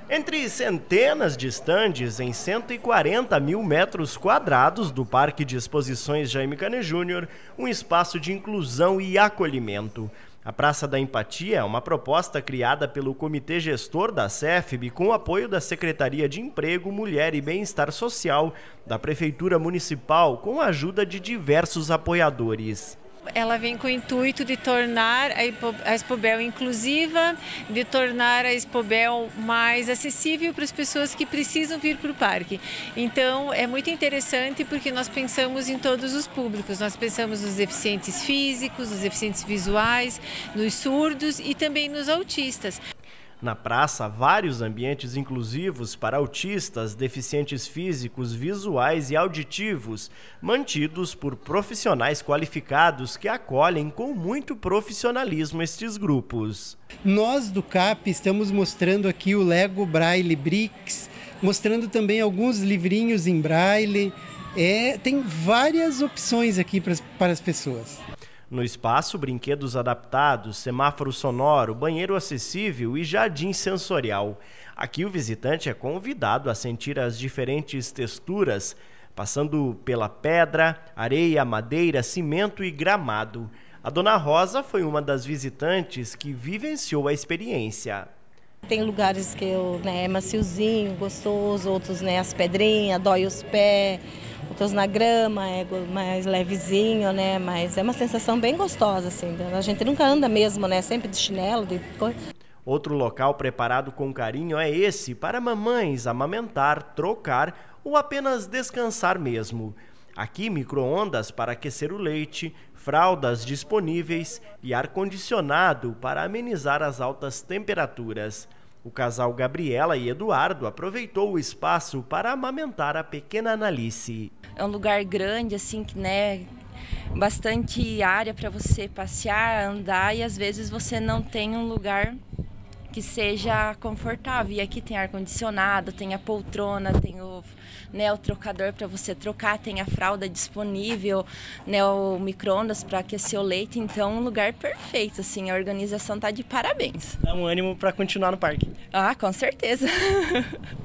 Entre centenas de estandes em 140 mil metros quadrados do Parque de Exposições Jaime Canet Júnior, um espaço de inclusão e acolhimento. A Praça da Empatia é uma proposta criada pelo Comitê Gestor da CEFB com o apoio da Secretaria de Emprego, Mulher e Bem-Estar Social da Prefeitura Municipal, com a ajuda de diversos apoiadores. Ela vem com o intuito de tornar a Expobel inclusiva, de tornar a Expobel mais acessível para as pessoas que precisam vir para o parque. Então é muito interessante porque nós pensamos em todos os públicos, nós pensamos nos deficientes físicos, nos deficientes visuais, nos surdos e também nos autistas. Na praça, vários ambientes inclusivos para autistas, deficientes físicos, visuais e auditivos, mantidos por profissionais qualificados que acolhem com muito profissionalismo estes grupos. Nós do CAP estamos mostrando aqui o Lego Braille Bricks, mostrando também alguns livrinhos em Braille. Tem várias opções aqui para as pessoas. No espaço, brinquedos adaptados, semáforo sonoro, banheiro acessível e jardim sensorial. Aqui o visitante é convidado a sentir as diferentes texturas, passando pela pedra, areia, madeira, cimento e gramado. A Dona Rosa foi uma das visitantes que vivenciou a experiência. Tem lugares que é maciozinho, gostoso, outros as pedrinhas, dói os pés, outros na grama, é mais levezinho, mas é uma sensação bem gostosa, assim. A gente nunca anda mesmo, sempre de chinelo, de coisa. Outro local preparado com carinho é esse, para mamães amamentar, trocar ou apenas descansar mesmo. Aqui, micro-ondas para aquecer o leite, fraldas disponíveis e ar-condicionado para amenizar as altas temperaturas. O casal Gabriela e Eduardo aproveitou o espaço para amamentar a pequena Analice. É um lugar grande, assim, bastante área para você passear, andar, e às vezes você não tem um lugar que seja confortável. E aqui tem ar-condicionado, tem a poltrona, tem o trocador para você trocar, tem a fralda disponível, o micro-ondas para aquecer o leite. Então, um lugar perfeito, assim, a organização tá de parabéns. Dá um ânimo para continuar no parque. Ah, com certeza.